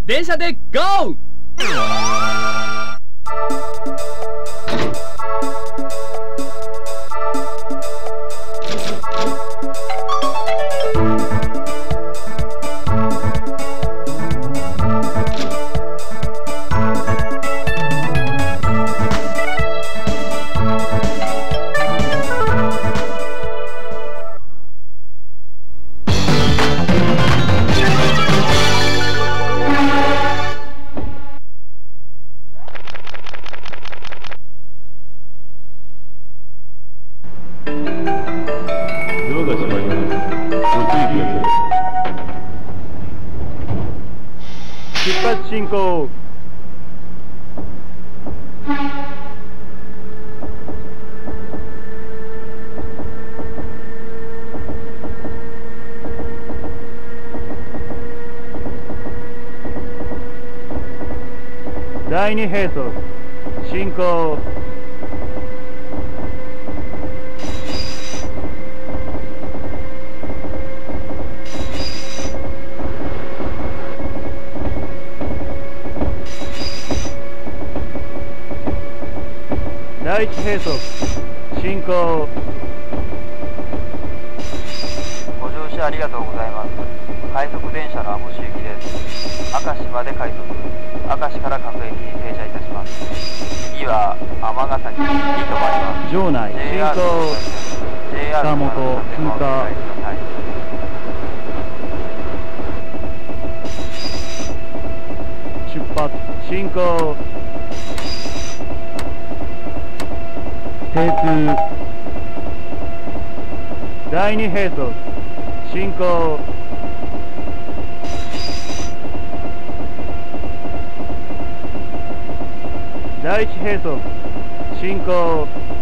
電車で GO! 出発進行。第二並走進行。第一並走進行。 ご乗車ありがとうございます。快速電車の網走行きです。明石まで快速、明石から各駅に停車いたします。次は尼崎に停まります。 場内進行。北本通過。出発進行。停通。第二並走進行。第一並走進行。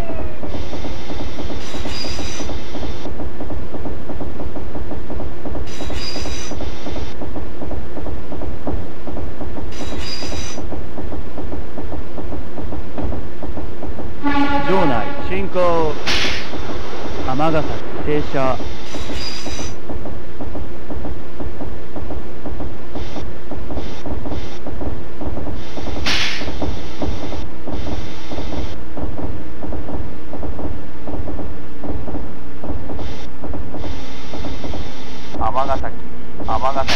場内進行。尼崎停車。 尼崎、尼崎。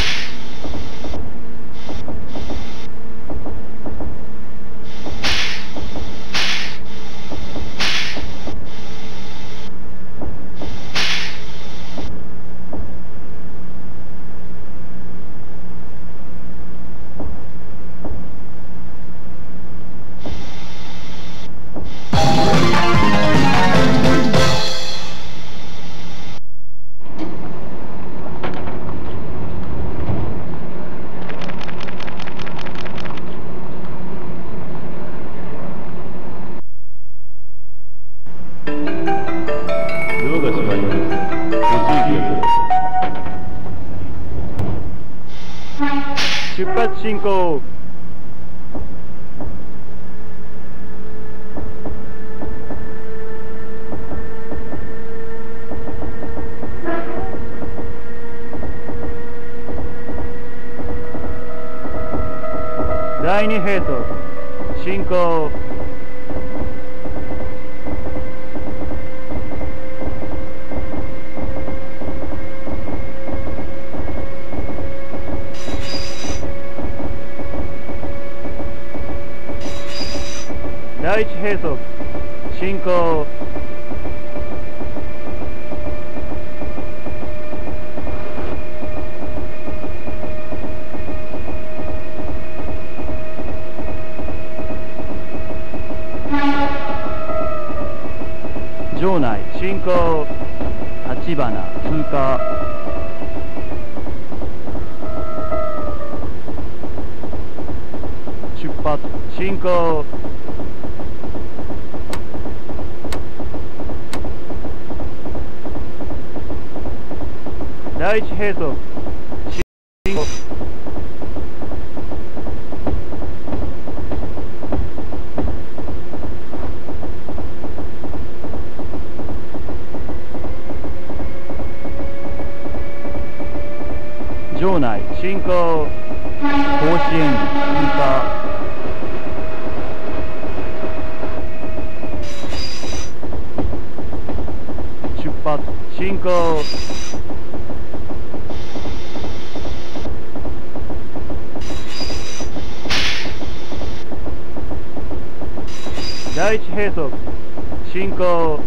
出発進行。第二並走進行。第一並走進行。場内進行。立花通過。出発進行。第一並走進行。場内進行。 甲子園通過。出発進行。第一閉塞進行。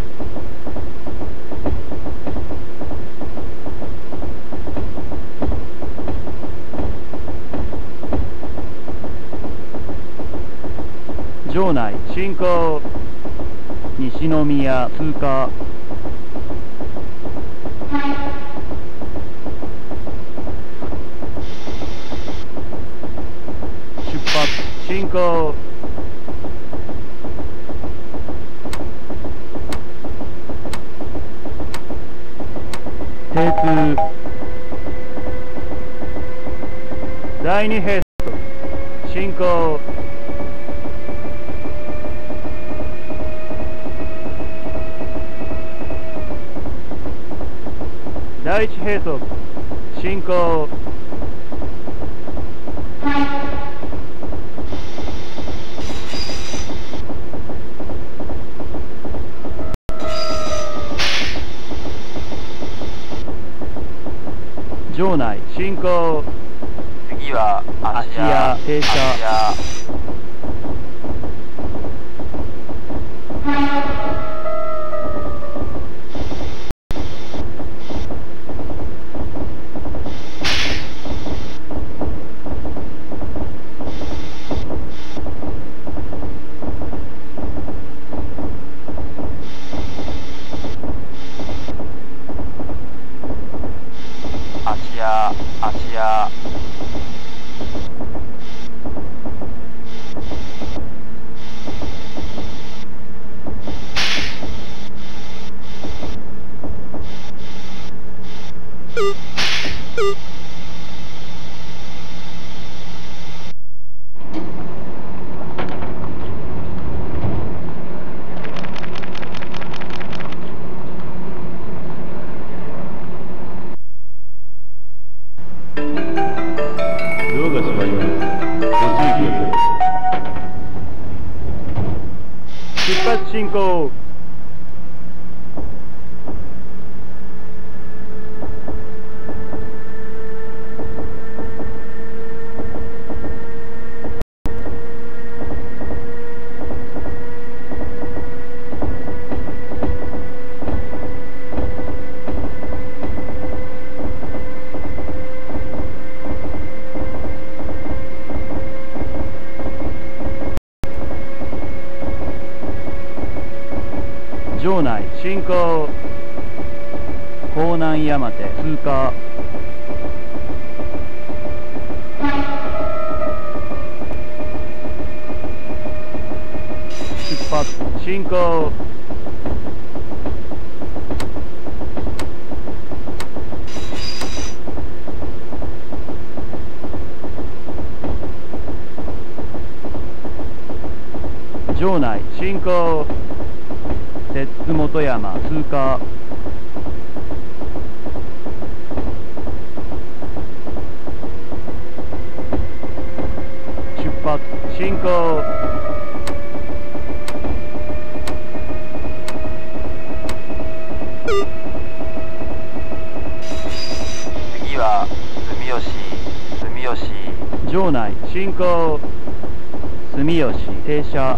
場内進行。西宮通過。出発進行。停通。第二閉塞進行。第一閉塞進行。場内進行。 次は芦屋停車。 芦屋ドアが閉まります。ご注意ください。出発進行。場内進行。江南山手通過。出発進行。場内進行。摂津本山通過。出発進行。 次は住吉場内進行。住吉停車。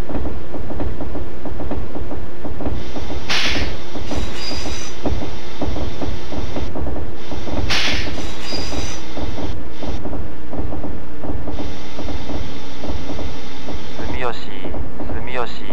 住吉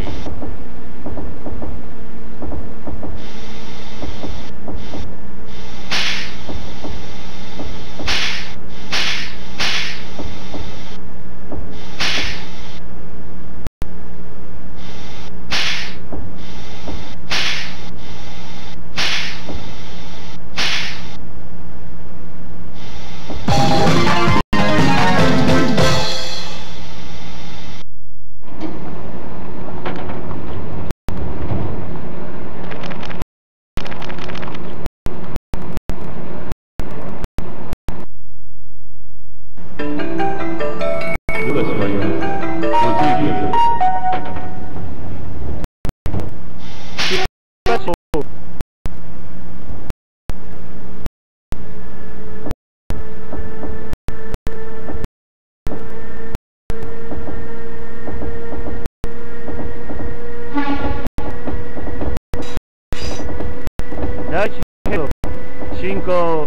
行。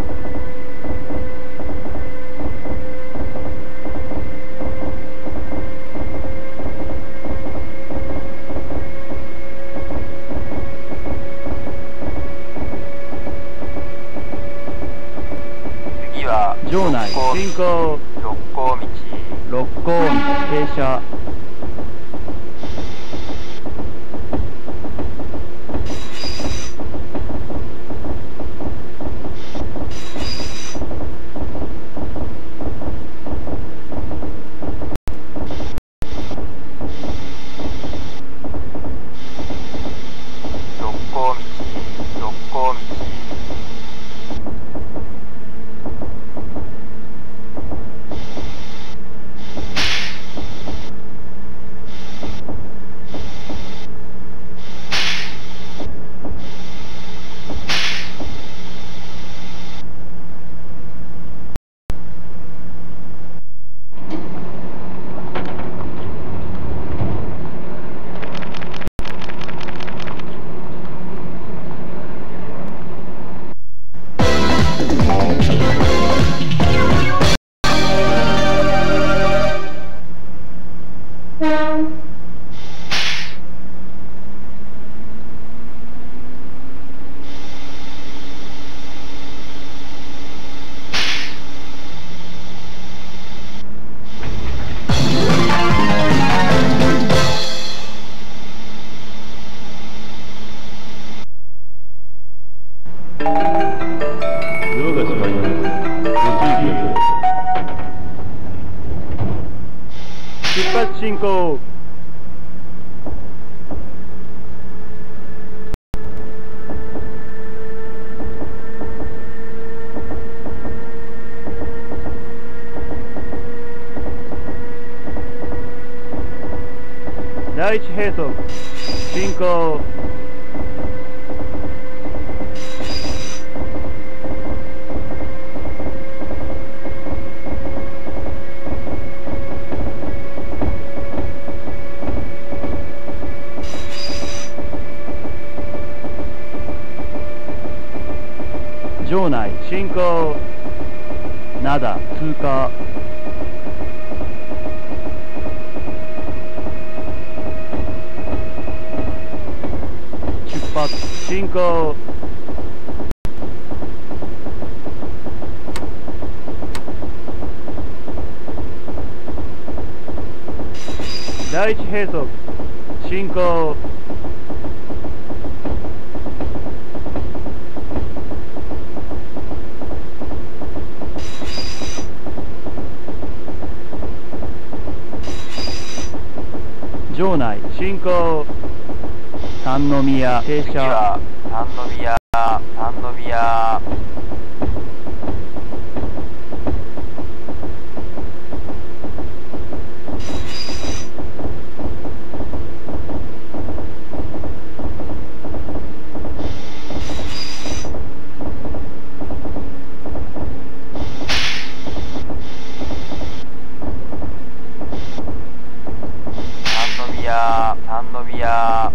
次は場内進行。 六甲道。 六甲道停車。出発進行。第一並走進行。場内進行。灘通過。出発進行。第一並走進行。場内進行。三宮停次車。 は三宮。三宮。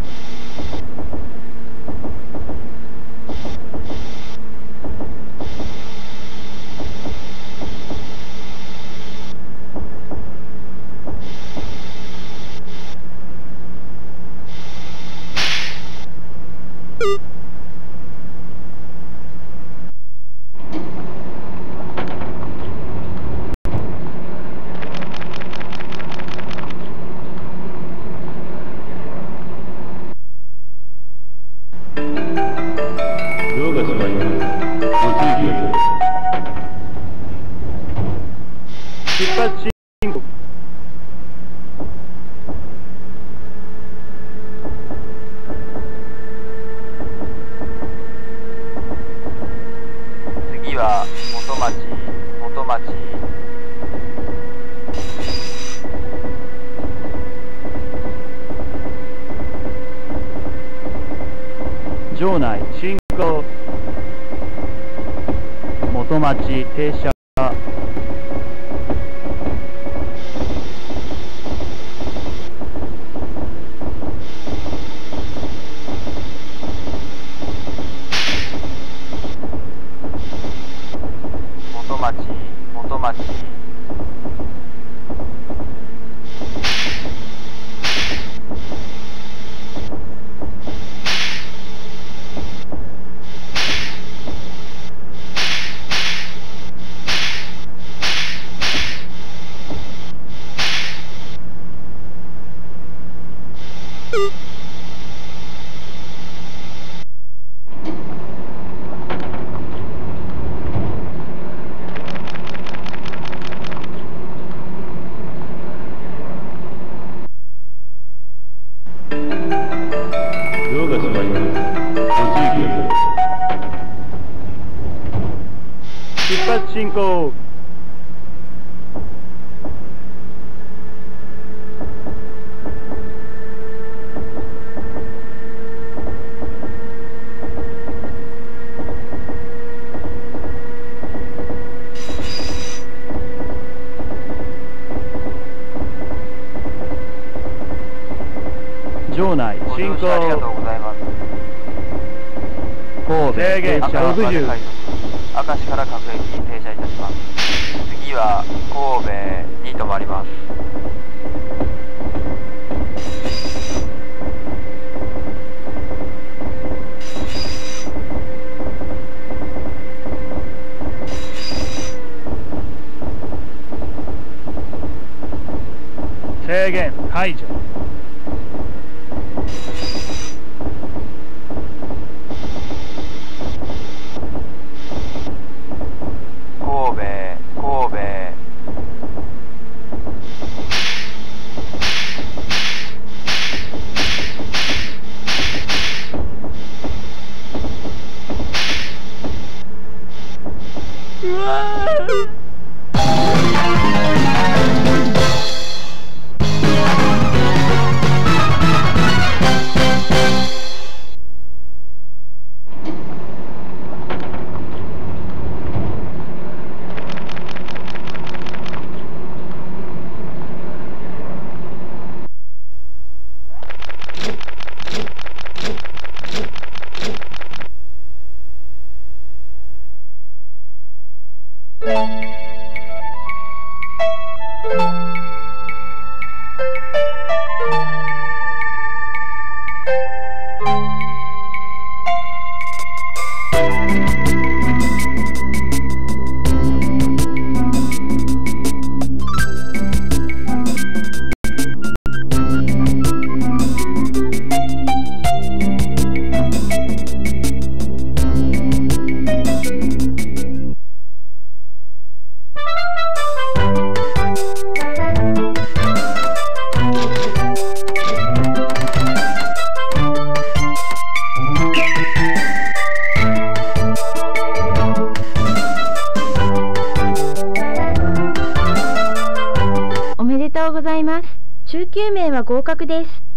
ドアが閉まります。ご注意ください。 出発進行。 次は元町。 場内進行。元町停車。 ドアが閉まります。ご注意ください。 出発進行。場内ご進乗車ありがと行。 うございます。 神戸明停車石まで 60。 快速明石から各駅に停車いたします。次は神戸に停まります。 制限解除。 神戸うわおめでとうございます。中級名は合格です。